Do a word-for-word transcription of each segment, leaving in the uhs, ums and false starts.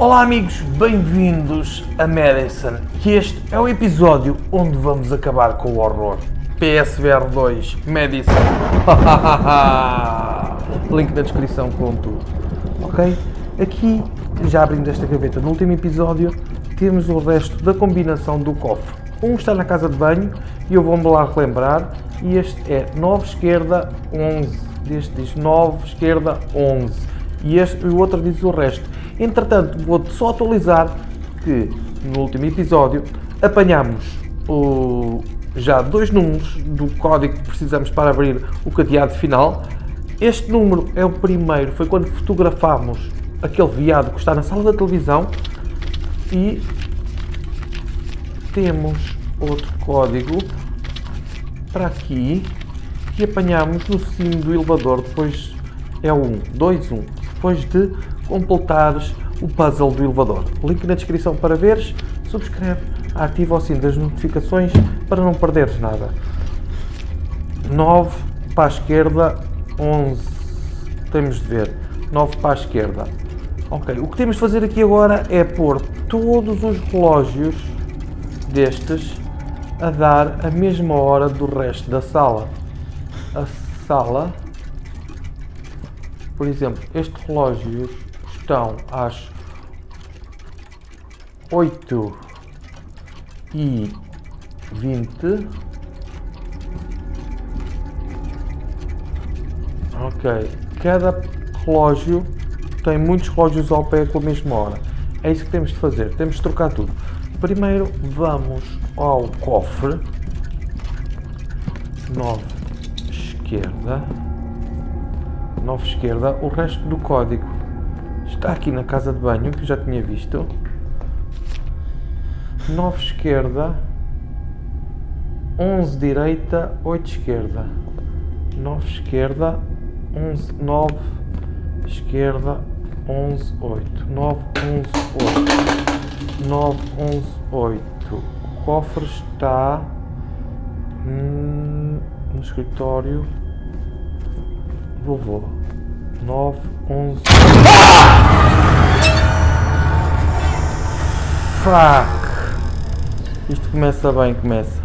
Olá amigos, bem-vindos a Madison, e este é o episódio onde vamos acabar com o horror. P S V R dois Madison. Link na descrição com tudo. Ok? Aqui, já abrindo esta gaveta no último episódio, temos o resto da combinação do cofre. Um está na casa de banho e eu vou-me lá relembrar, e este é nove esquerda onze. Este diz nove esquerda onze. E este, o outro diz o resto. Entretanto, vou-te só atualizar que no último episódio apanhámos o, já dois números do código que precisamos para abrir o cadeado final. Este número é o primeiro, foi quando fotografámos aquele veado que está na sala da televisão, e temos outro código para aqui que apanhámos no cimo do elevador. Depois é o um, dois, um, depois de completares o puzzle do elevador. Link na descrição para veres, subscreve, ativa o sino das notificações para não perderes nada. nove para a esquerda, onze, temos de ver, nove para a esquerda. Ok, o que temos de fazer aqui agora é pôr todos os relógios destes a dar a mesma hora do resto da sala. A sala, por exemplo, estes relógios estão às oito e vinte. Ok, cada relógio tem muitos relógios ao pé com a mesma hora. É isso que temos de fazer, temos de trocar tudo. Primeiro vamos ao cofre. nove esquerda. nove esquerda, o resto do código está aqui na casa de banho, que eu já tinha visto. nove esquerda, onze direita, oito esquerda. nove esquerda, onze, nove esquerda, onze, oito. nove, onze, oito. nove, onze, oito. O cofre está hum, no escritório vovô. nove, onze. Fuck! Isto começa bem, começa.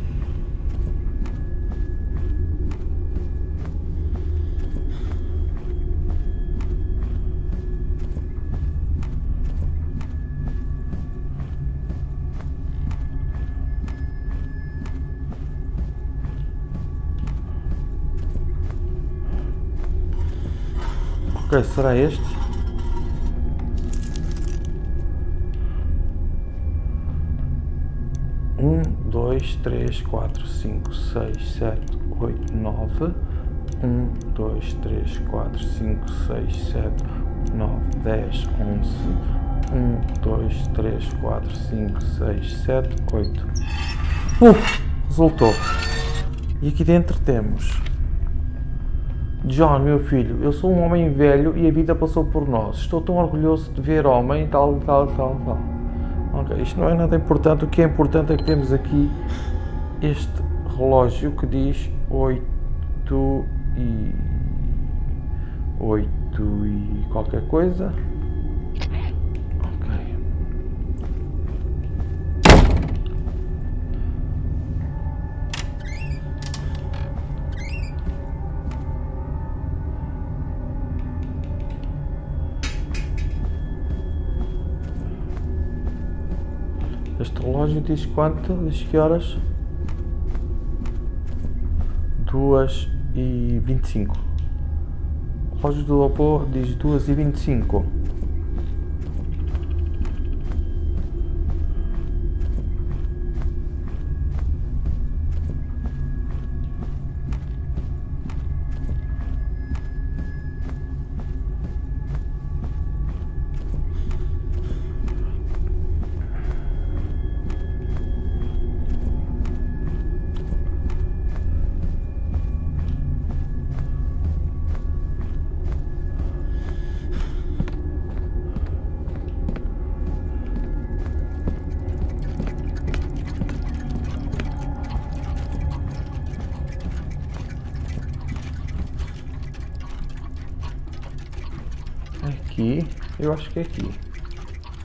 Ok, será este? Um, dois, três, quatro, cinco, seis, sete, oito, nove. Um, dois, três, quatro, cinco, seis, sete, nove, dez, onze. Um, dois, três, quatro, cinco, seis, sete, oito. Uf, resultou. E aqui dentro temos: John, meu filho, eu sou um homem velho e a vida passou por nós. Estou tão orgulhoso de ver homem, tal, tal, tal, tal. Ok, isto não é nada importante. O que é importante é que temos aqui este relógio que diz oito e... oito e qualquer coisa. Ok. Este relógio diz quanto? Diz que horas? duas e vinte e cinco. O relógio do Oppo diz duas e vinte e cinco. Aqui, eu acho que é aqui.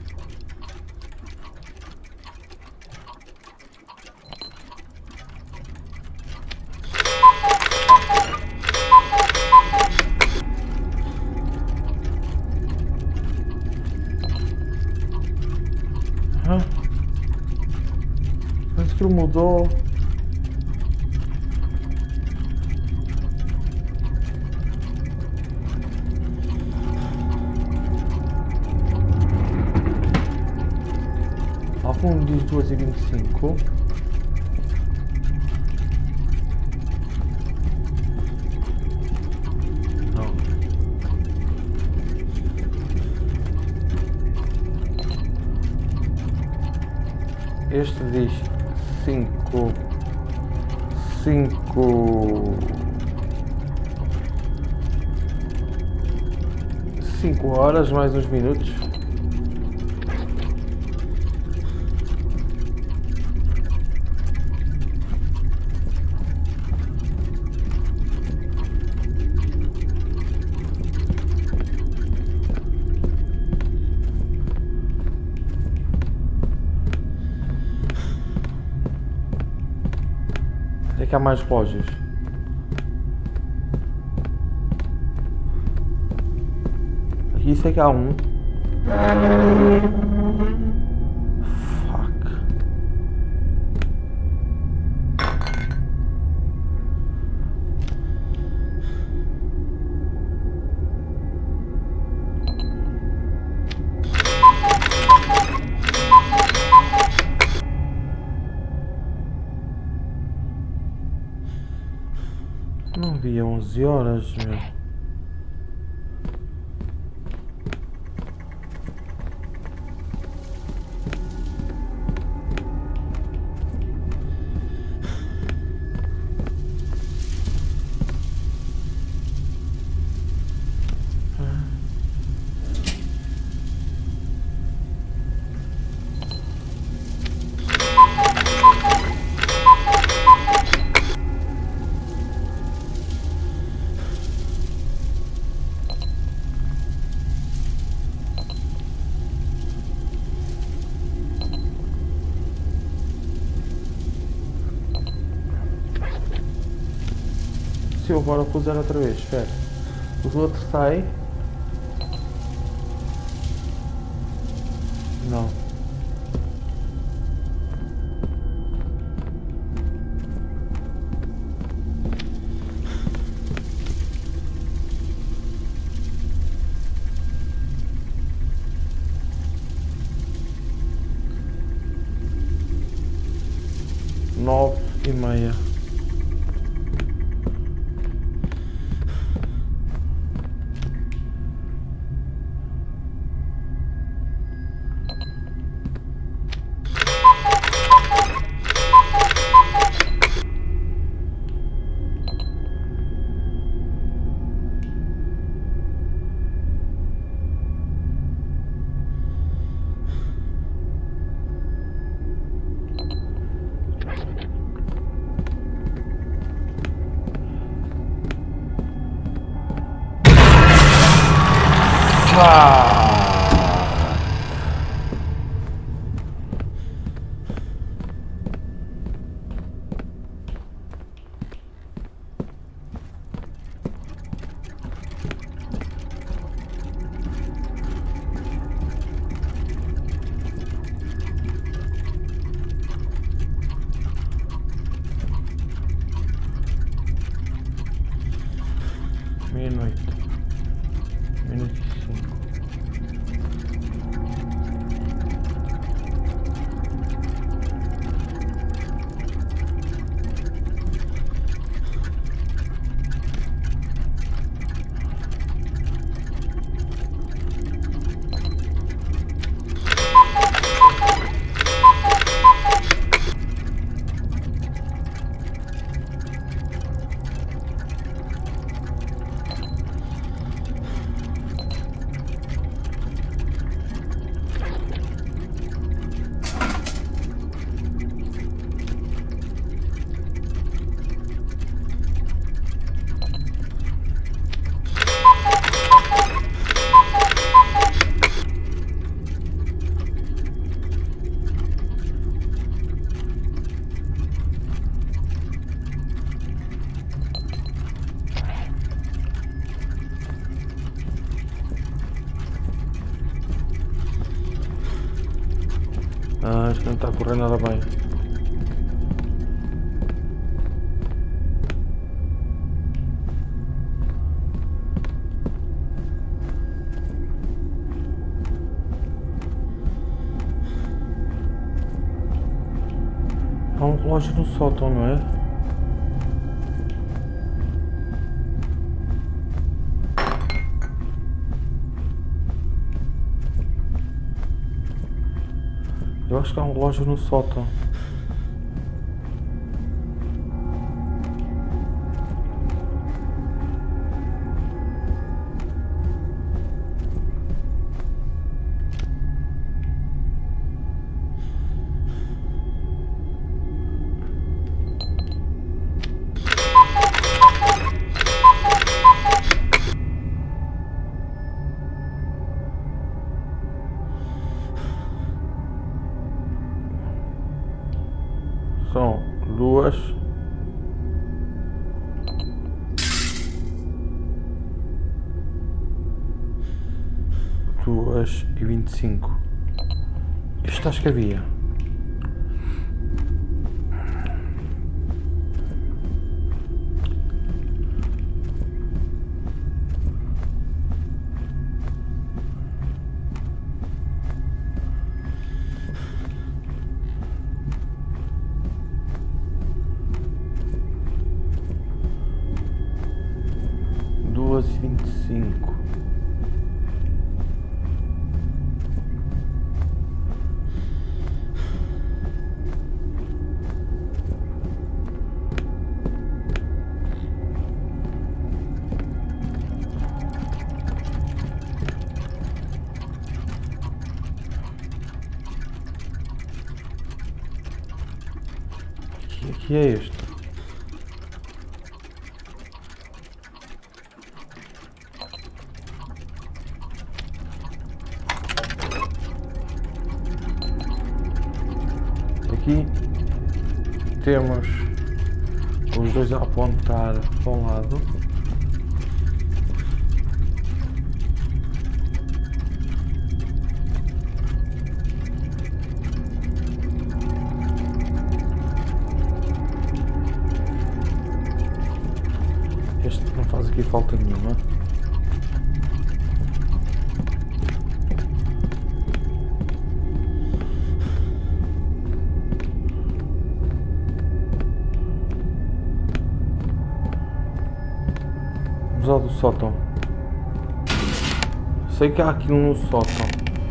Isto que mudou. Algum diz duas e vinte e cinco. Não. Este diz cinco. Cinco. Cinco horas mais uns minutos. É que há mais relógios. Aqui isso é que há um. Fuck. Não vi onze horas, meu. Se eu agora puser outra vez, espera. O outro sai. Não. Nove e meia. Meia-noite. Meia-noite e cinco. Ah, acho que não está a correr nada bem. Há um relógio no sótão, não é? Eu acho que há um relógio no sótão. São duas. Duas e vinte e cinco. Isto acho que havia. Duas e vinte e cinco. Aqui, aqui é este. Aqui temos os dois a apontar para um lado. Este não faz aqui falta nenhuma. Ao do sótão. Sei que há aqui um no sótão.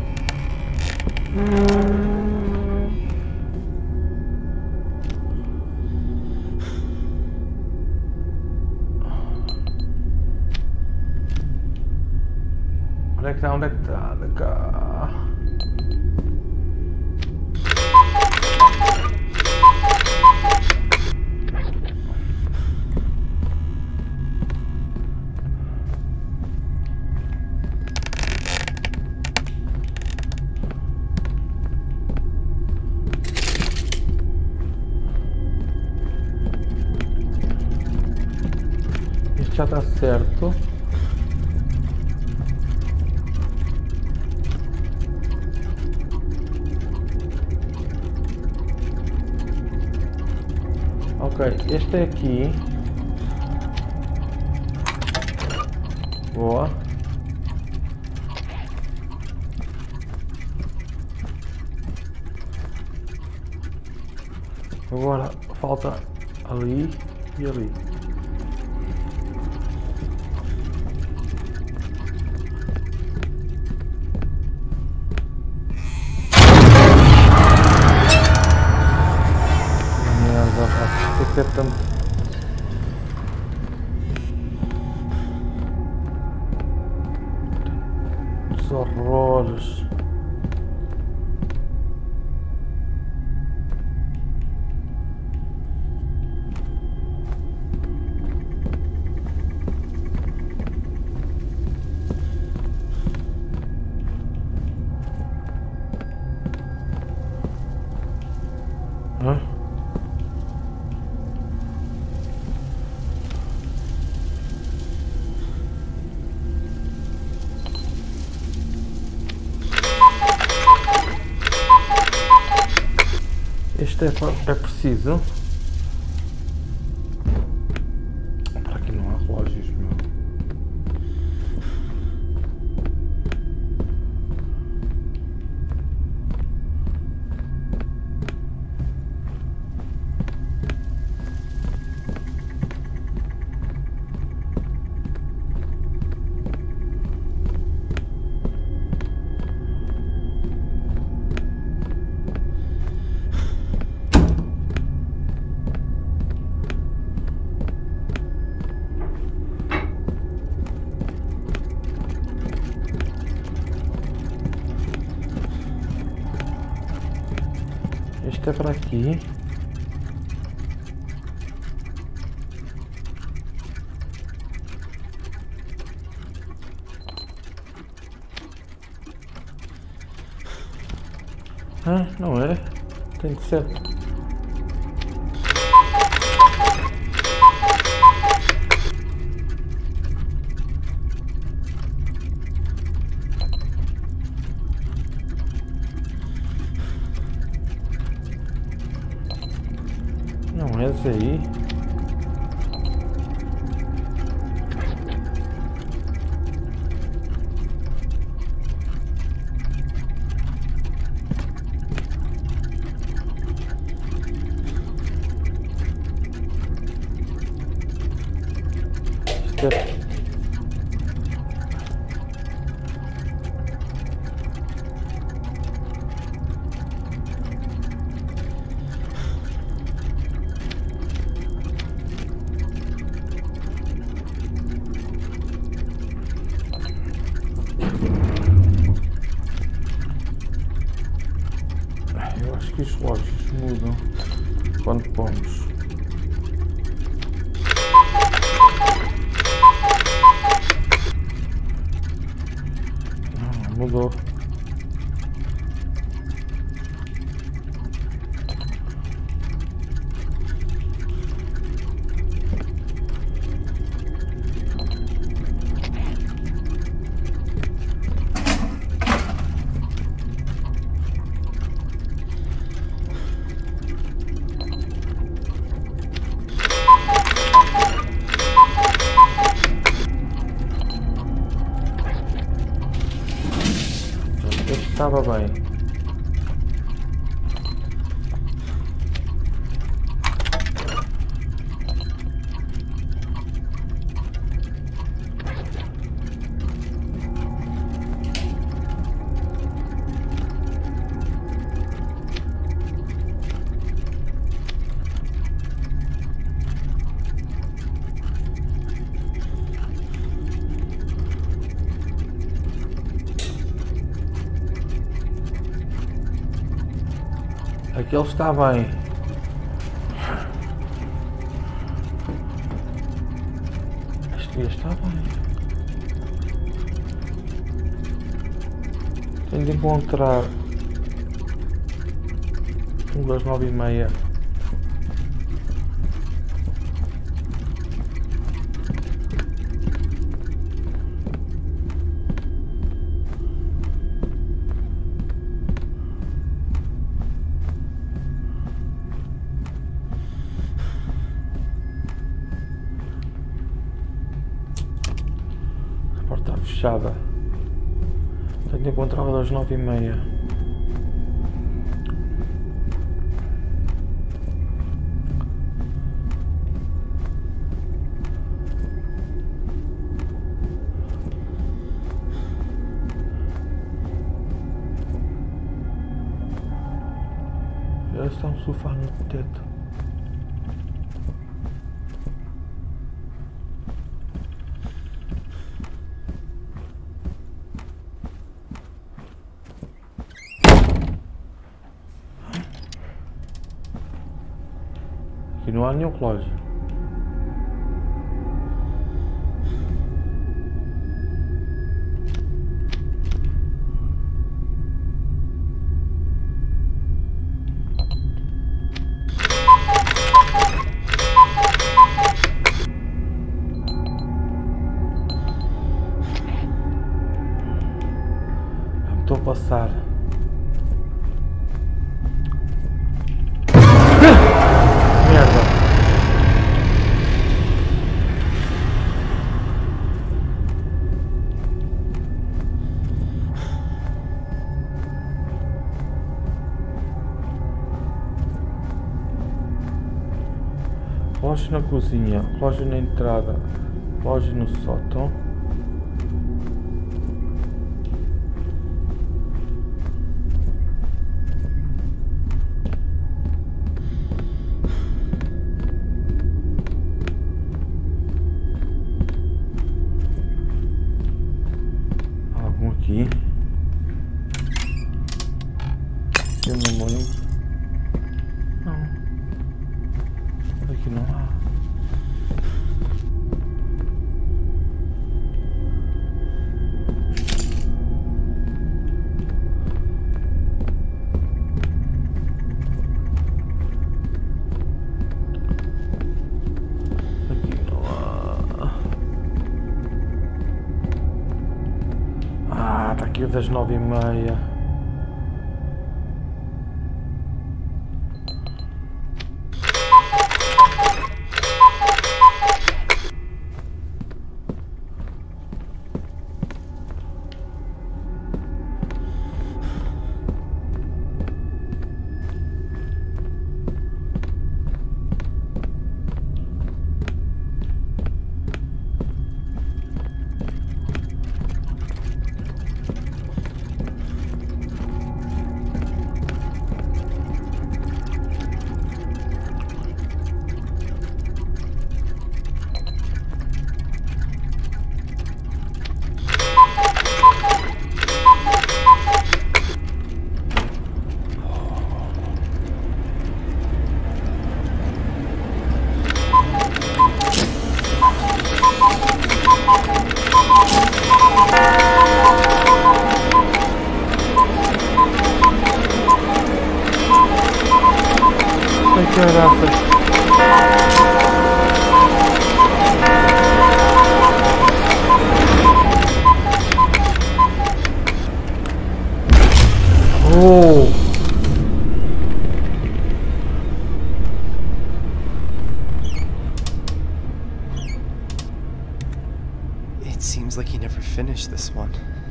Onde é que está? Onde é que está? Da cá. Já está certo. Ok, este é aqui. Boa. Agora falta ali e ali. Que é tanto. Os horrores. Hã? Este é, é preciso. Para aqui não há relógios, meu. Isto é para aqui. Ah, não é? Tem que ser. Não é esse aí. Isto é... Eu acho que os relógios mudam quando pomos. Não, mudou. Estava bem. Aquele está bem. Este dia está bem. Tenho de encontrar um das nove e meia. Está fechada. Tenho de encontrar das nove e meia. Já está um sofá no teto. Aqui não há nenhum relógio. Estou a passar. Relógio na cozinha, relógio na entrada, relógio no sótão. Algum aqui. Eu não lembro. Aqui não há. Aqui não há. Ah, está aqui o das nove e meia. Caraca. Oh. It seems like he never finished this one.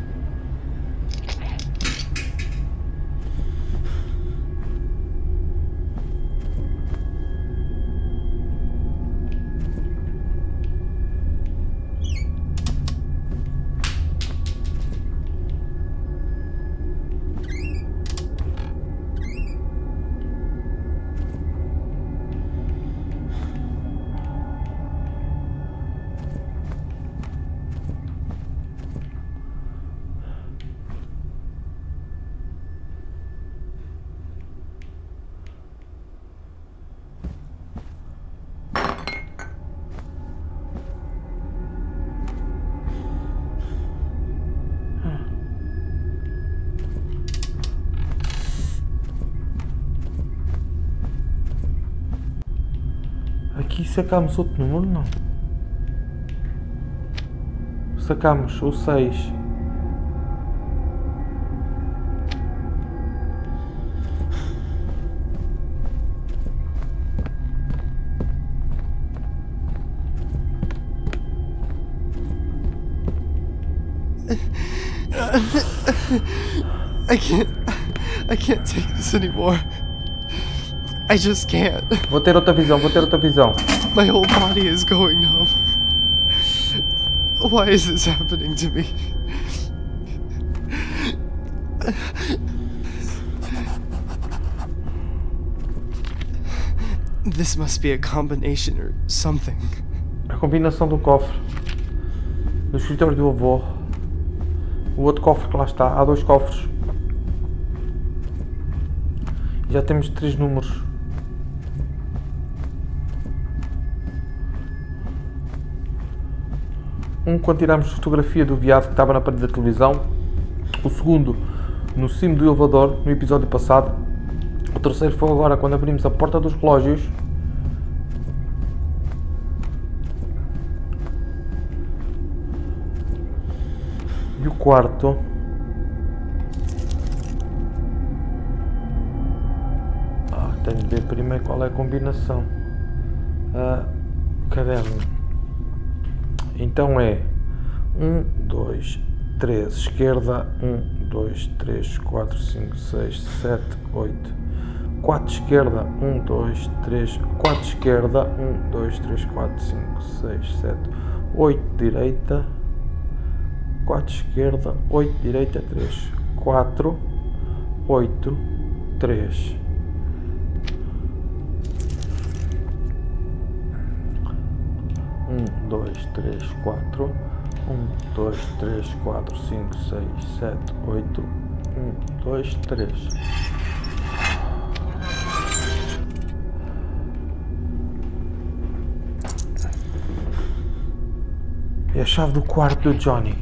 Aqui sacámos outro número, não? Sacámos o seis. I can't. I can't take this anymore. I just can't. Vou ter outra visão, vou ter outra visão. My whole body is going numb. Why is this happening to me? This must be a combination or something. A combinação do cofre do escritório do avô. O outro cofre que lá está. Há dois cofres. Já temos três números. Um quando tiramos fotografia do veado que estava na parede da televisão. O segundo no cimo do elevador, no episódio passado. O terceiro foi agora quando abrimos a porta dos relógios. E o quarto ah, tenho de ver primeiro qual é a combinação. Ah, caderno. Então é um, dois, três, esquerda, um, dois, três, quatro, cinco, seis, sete, oito. quatro esquerda, um, dois, três, quatro esquerda, um, dois, três, quatro, cinco, seis, sete, oito direita, quatro esquerda, oito direita, três, quatro, oito, três. um, dois, três, quatro. um, dois, três, quatro, cinco, seis, sete, oito. um, dois, três. a chave do quarto do Johnny.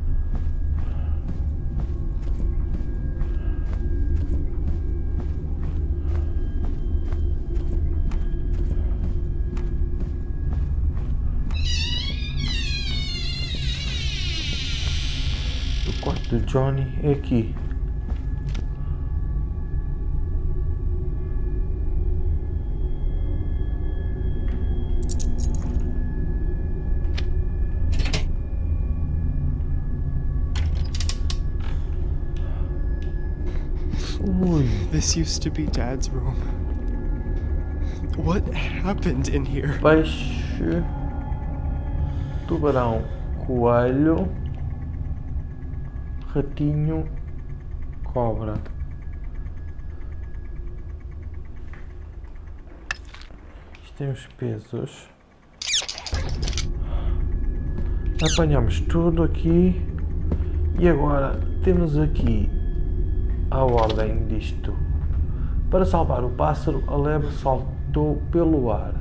O quarto do Johnny é aqui. This used to be Dad's room. What happened in here? Peixe, tubarão, coelho, ratinho, cobra. Isto tem os pesos. Apanhamos tudo aqui. E agora temos aqui a ordem disto. Para salvar o pássaro, a lebre saltou pelo ar.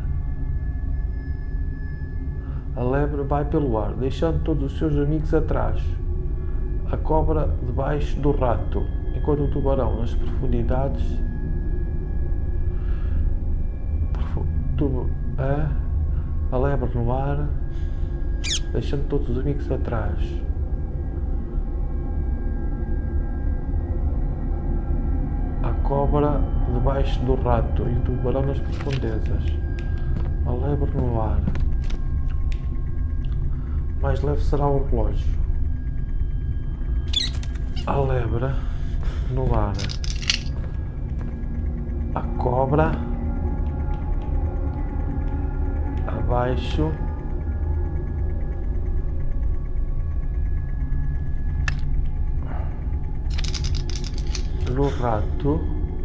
A lebre vai pelo ar, deixando todos os seus amigos atrás. A cobra debaixo do rato, enquanto o tubarão nas profundidades. A, a lebre no ar, deixando todos os amigos atrás. A cobra debaixo do rato e o tubarão nas profundezas. A lebre no ar. Mais leve será o relógio. A lebre no ar. A cobra abaixo. No rato.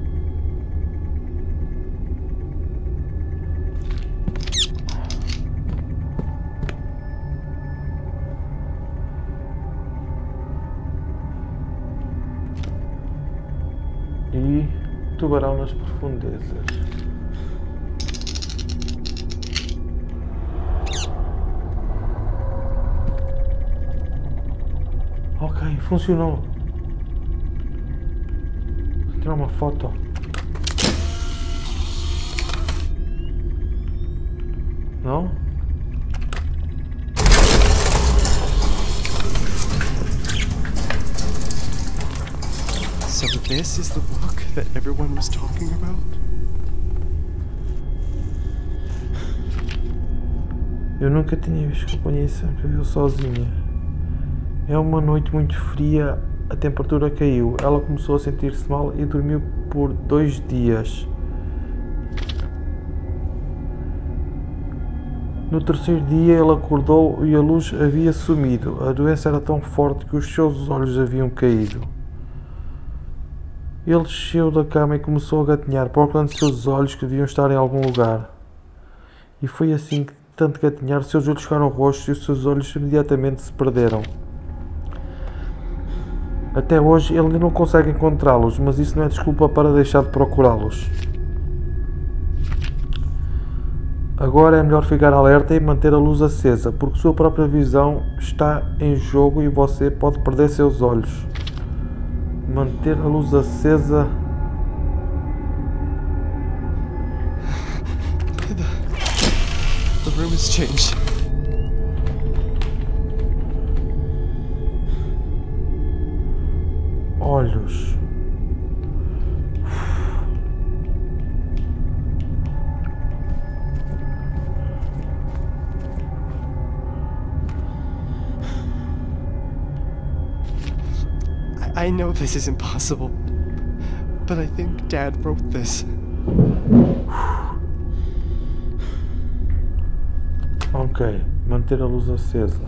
E tubarão nas profundezas. Ok, funcionou. Vou tirar uma foto. Não? So this is the book that everyone was talking about? Eu nunca tinha visto companhia, sempre viu sozinha. É uma noite muito fria, a temperatura caiu. Ela começou a sentir-se mal e dormiu por dois dias. No terceiro dia ela acordou e a luz havia sumido. A doença era tão forte que os seus olhos haviam caído. Ele desceu da cama e começou a gatinhar, procurando seus olhos que deviam estar em algum lugar. E foi assim que, tanto gatinhar, seus olhos ficaram roxos e os seus olhos imediatamente se perderam. Até hoje ele ainda não consegue encontrá-los, mas isso não é desculpa para deixar de procurá-los. Agora é melhor ficar alerta e manter a luz acesa, porque sua própria visão está em jogo e você pode perder seus olhos. Manter a luz acesa. The, the room has changed. Olhos. I know this is impossible, but I think Dad wrote this. Ok, manter a luz acesa.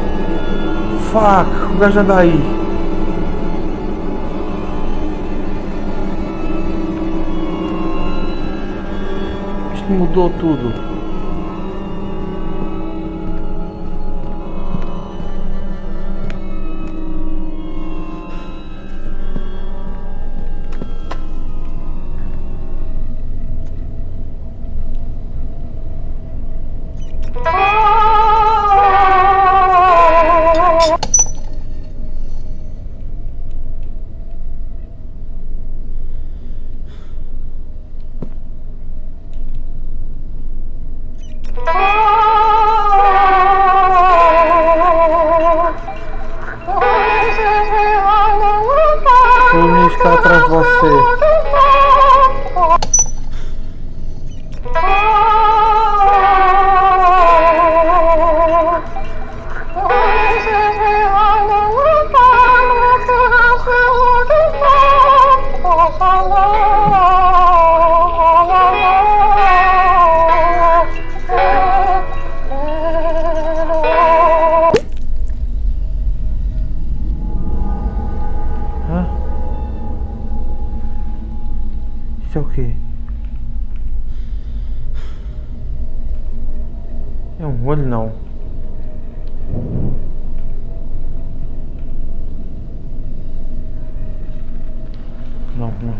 Fuck, o gajo anda aí. que mudou tudo. O Luminha está atrás de você. Isso é o quê? É um olho, não. Não, não.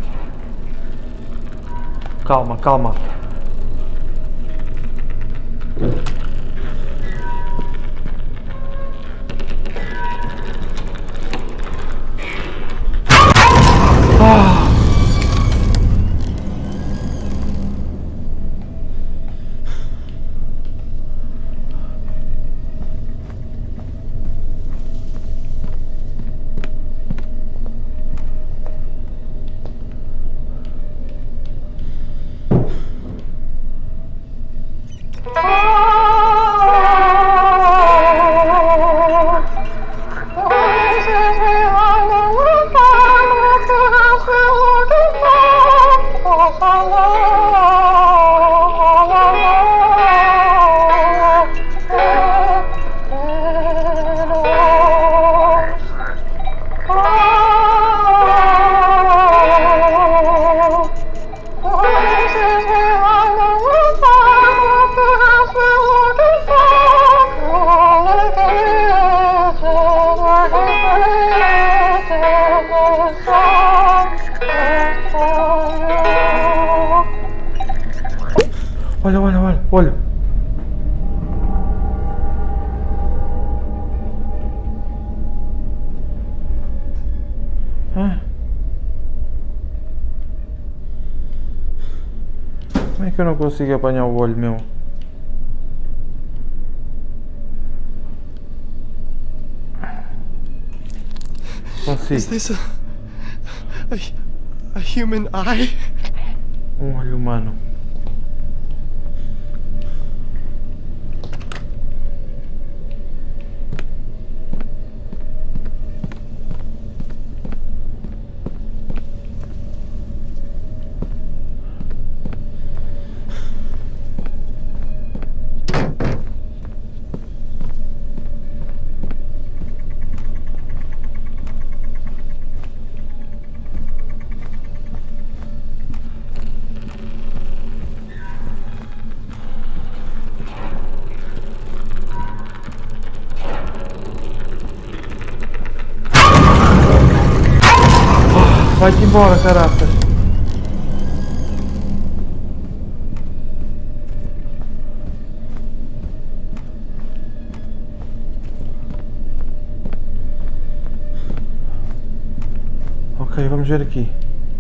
Calma, calma. Ah! Olha, olha, olha, olha. Ah. Como é que eu não consigo apanhar o olho meu? Consigo. Is this a, a, a human eye? Um olho humano. Vai-te embora, caraca. Ok, vamos ver aqui.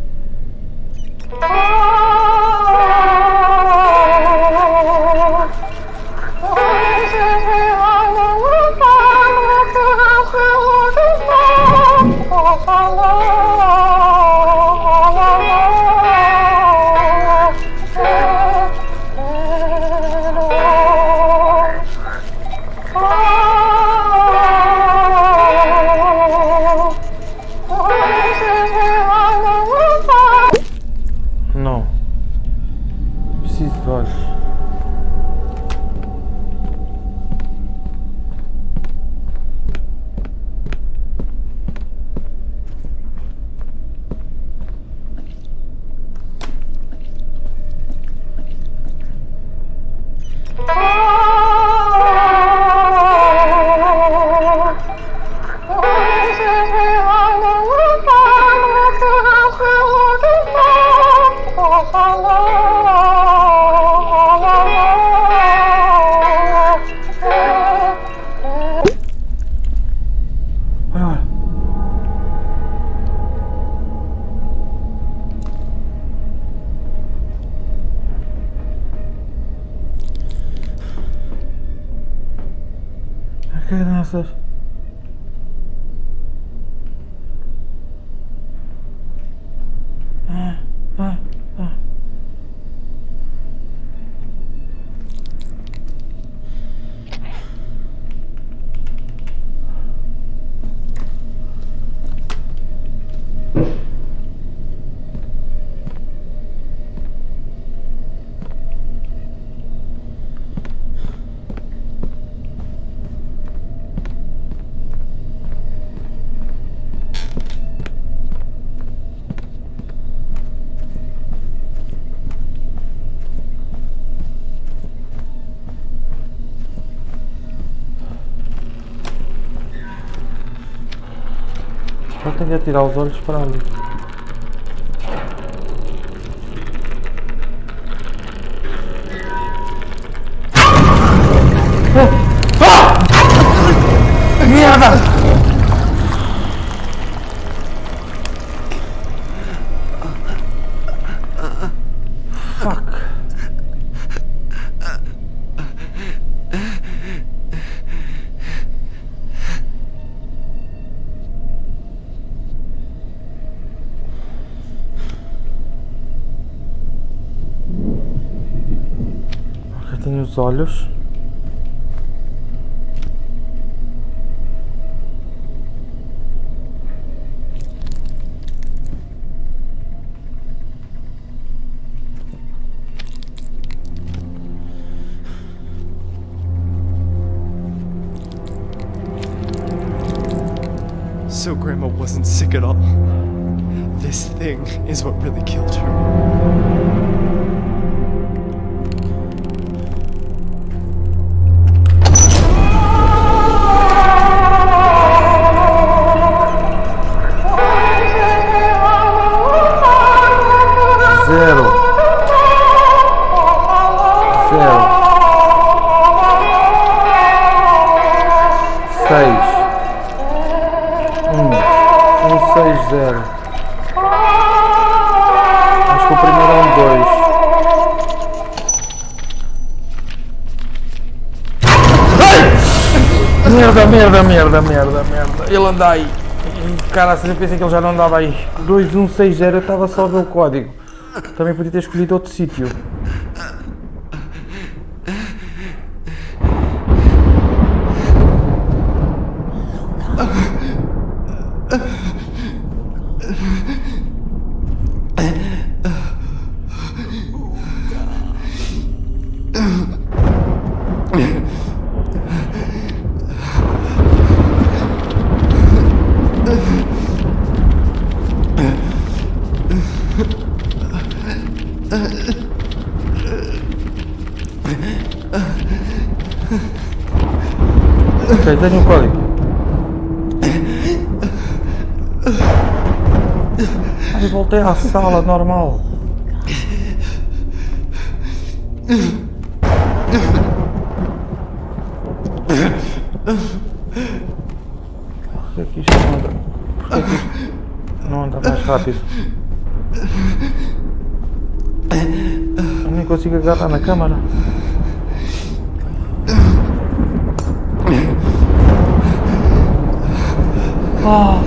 Não. Preciso de olhos. Caraças. Ah, ah, ah. Eu tenho de atirar os olhos para ali. Ah! Merda! Fuck. Ok, tenho os olhos. So Grandma wasn't sick at all. This thing is what really killed her. Zero. Zero. Seis. Um. Um, seis, zero. Acho que o primeiro é um dois. Ai! Merda, merda, merda, merda, merda. Ele anda aí. Cara, eu pensei que ele já não andava aí. dois um seis zero, eu estava só a ver o código. Também podia ter escolhido outro sítio. Ok, tenho um código. Ai, voltei à sala normal. Por que isto não anda? Por que isto não anda mais rápido? Eu nem consigo agarrar na câmara. Ah.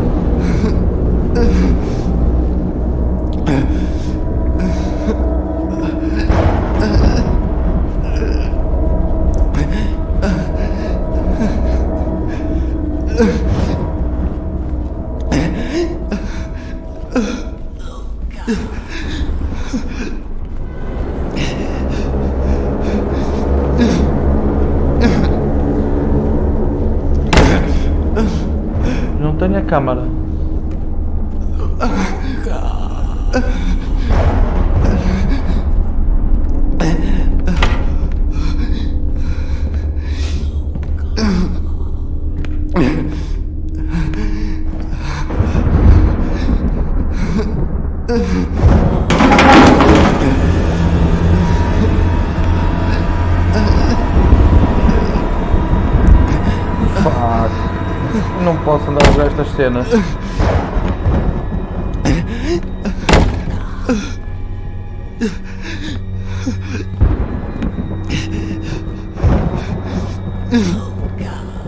Não tenho a câmara. Não posso andar a ver estas cenas.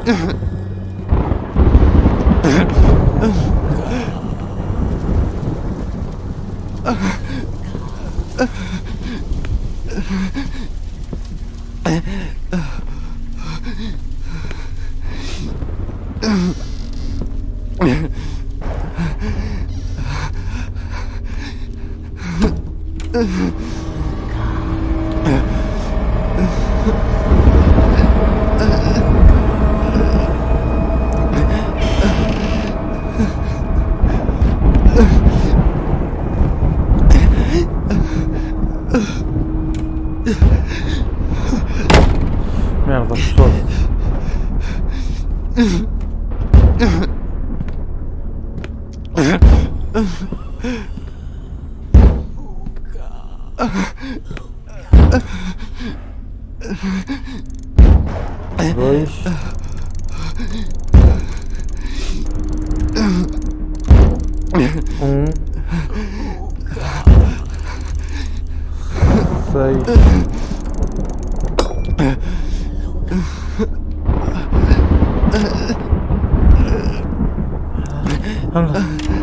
Merda, pessoas. Dois. Um. Seis. Anda.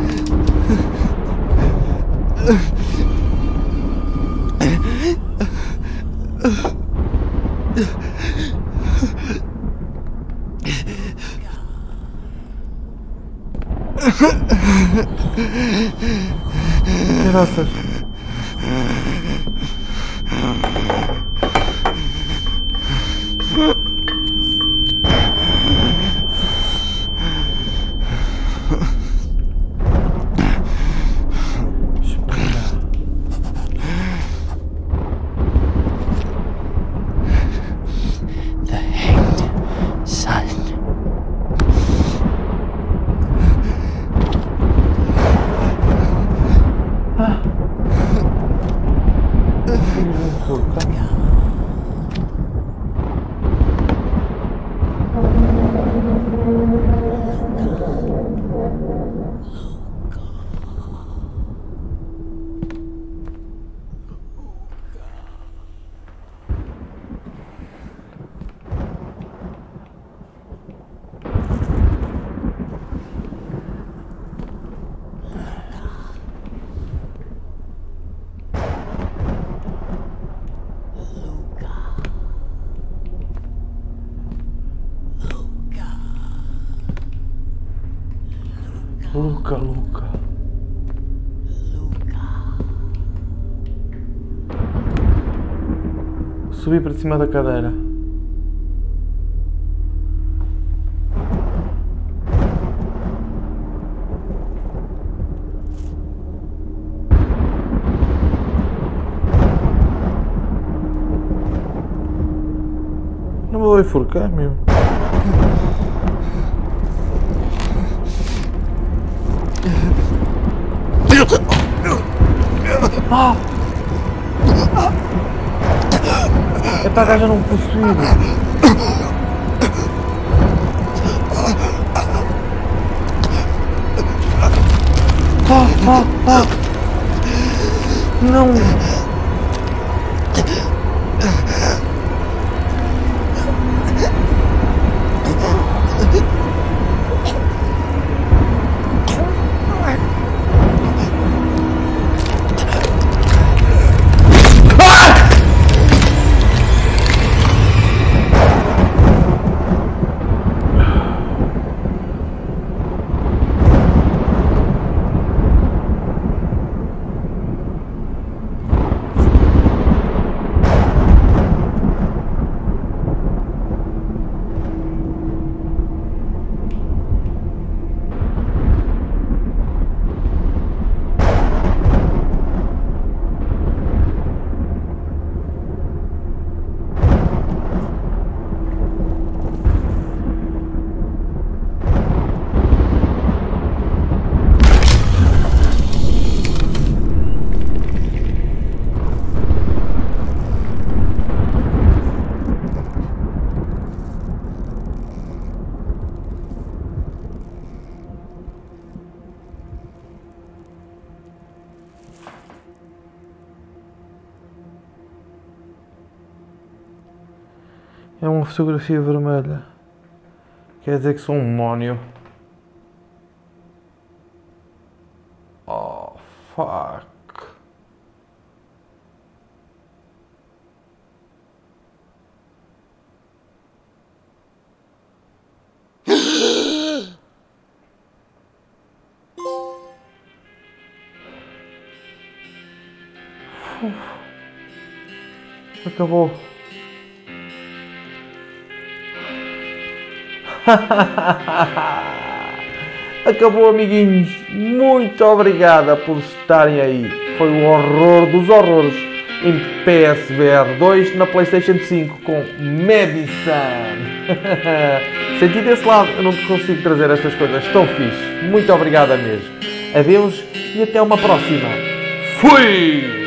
Graças. The Hanged Son. Luca, Luca. Subi para cima da cadeira. Não vou enforcar, meu. Ah! É para a gaja não possuir. Ah, ah, ah! Não! É uma fotografia vermelha. Quer dizer que sou um demónio. Oh, fuck. Acabou. Acabou, amiguinhos. Muito obrigada por estarem aí. Foi o horror dos horrores em P S V R dois na PlayStation cinco com Madison. Senti desse lado, eu não consigo trazer estas coisas tão fixe. Muito obrigada mesmo. Adeus e até uma próxima. Fui!